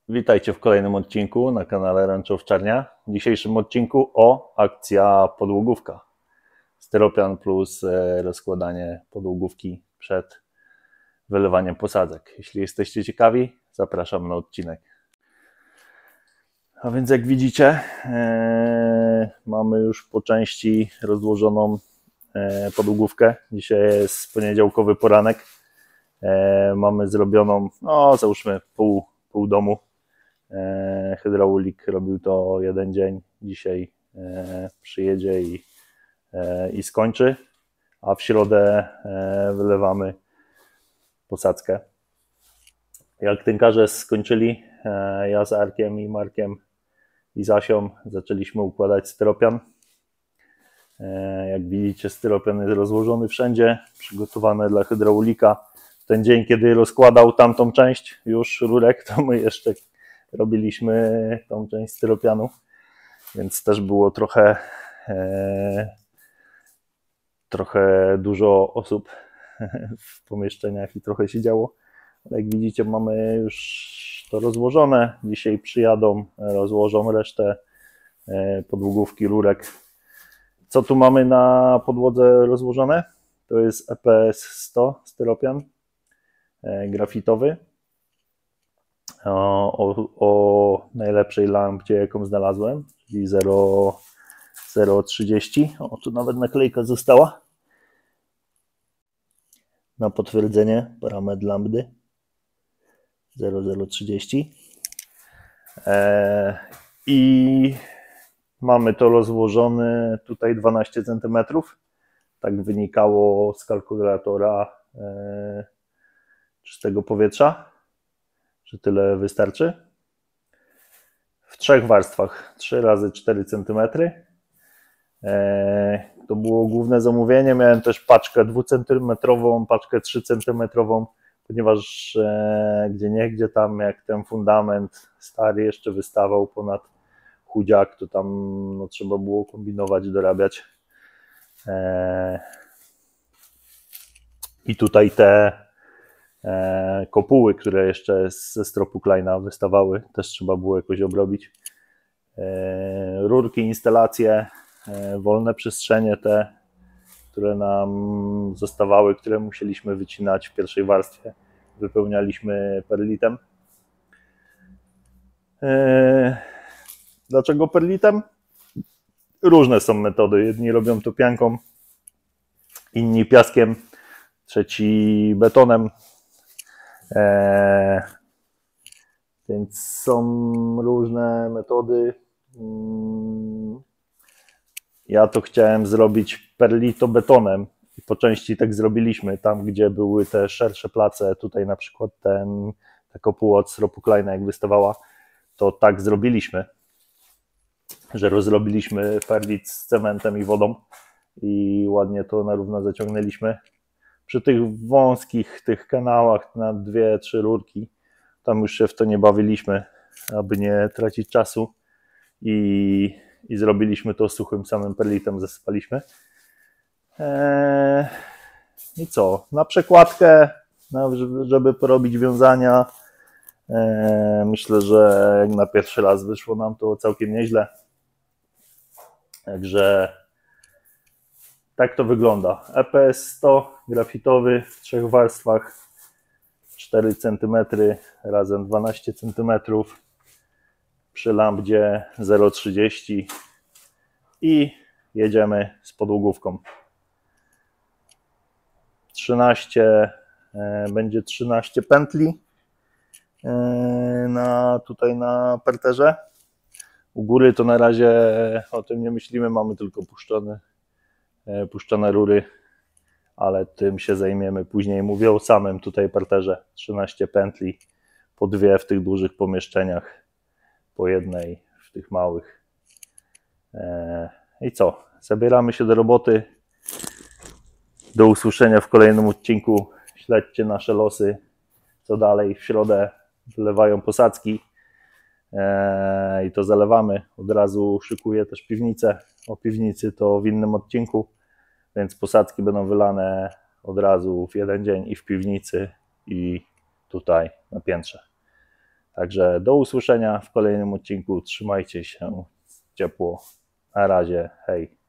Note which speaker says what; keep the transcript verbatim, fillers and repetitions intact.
Speaker 1: Witajcie w kolejnym odcinku na kanale Ranczowczarnia. W dzisiejszym odcinku o akcja podłogówka. Styropian plus rozkładanie podłogówki przed wylewaniem posadzek. Jeśli jesteście ciekawi, zapraszam na odcinek. A więc jak widzicie, e, mamy już po części rozłożoną e, podłogówkę. Dzisiaj jest poniedziałkowy poranek. E, mamy zrobioną, no załóżmy pół, pół domu. E, hydraulik robił to jeden dzień. Dzisiaj e, przyjedzie i, e, i skończy. A w środę e, wylewamy posadzkę. Jak tynkarze skończyli, e, ja z Arkiem i Markiem i Zasią zaczęliśmy układać styropian. E, jak widzicie, styropian jest rozłożony wszędzie, przygotowany dla hydraulika. W ten dzień, kiedy rozkładał tamtą część już rurek, to my jeszcze robiliśmy tą część styropianu, więc też było trochę e, trochę dużo osób w pomieszczeniach i trochę się działo. Ale jak widzicie, mamy już to rozłożone. Dzisiaj przyjadą, rozłożą resztę e, podłogówki rurek. Co tu mamy na podłodze rozłożone? To jest E P S sto styropian e, grafitowy. O, o, o najlepszej lampie, jaką znalazłem, czyli zero przecinek trzydzieści. O, tu nawet naklejka została. Na potwierdzenie parametr lampy zero przecinek trzydzieści. E, I mamy to rozłożone tutaj dwanaście centymetrów. Tak wynikało z kalkulatora e, czystego powietrza, że tyle wystarczy. W trzech warstwach, trzy razy cztery centymetry. E, to było główne zamówienie. Miałem też paczkę dwucentymetrową, paczkę trzy centymetrową, ponieważ e, gdzie nie, gdzie tam, jak ten fundament stary jeszcze wystawał ponad chudziak, to tam no, trzeba było kombinować, dorabiać. E, I tutaj te e, kopuły, które jeszcze ze stropu Kleina wystawały, też trzeba było jakoś obrobić. E, rurki, instalacje, e, wolne przestrzenie te, które nam zostawały, które musieliśmy wycinać w pierwszej warstwie, wypełnialiśmy perlitem. E, dlaczego perlitem? Różne są metody. Jedni robią to pianką, inni piaskiem, trzeci betonem. E, więc są różne metody. Ja to chciałem zrobić perlito betonem i po części tak zrobiliśmy. Tam, gdzie były te szersze place, tutaj na przykład ten, ta kopuła od stropu Kleina jak wystawała, to tak zrobiliśmy, że rozrobiliśmy perlit z cementem i wodą i ładnie to na równo zaciągnęliśmy. Przy tych wąskich tych kanałach na dwie, trzy rurki, tam już się w to nie bawiliśmy, aby nie tracić czasu i, i zrobiliśmy to suchym samym perlitem, zasypaliśmy. Eee, I co? Na przekładkę, żeby porobić wiązania, eee, myślę, że jak na pierwszy raz wyszło nam to całkiem nieźle. Także tak to wygląda. E P S sto grafitowy w trzech warstwach, cztery centymetry razem dwanaście centymetrów, przy lampie zero przecinek trzydzieści i jedziemy z podłogówką. trzynaście, będzie trzynaście pętli na, tutaj na parterze. U góry to na razie o tym nie myślimy, mamy tylko puszczone, puszczone rury, ale tym się zajmiemy później. Mówię o samym tutaj parterze. trzynaście pętli, po dwie w tych dużych pomieszczeniach, po jednej w tych małych. I co? Zabieramy się do roboty. Do usłyszenia w kolejnym odcinku. Śledźcie nasze losy, co dalej. W środę wylewają posadzki i to zalewamy. Od razu szykuję też piwnicę. O piwnicy to w innym odcinku, więc posadzki będą wylane od razu w jeden dzień i w piwnicy, i tutaj na piętrze. Także do usłyszenia w kolejnym odcinku. Trzymajcie się ciepło. Na razie. Hej.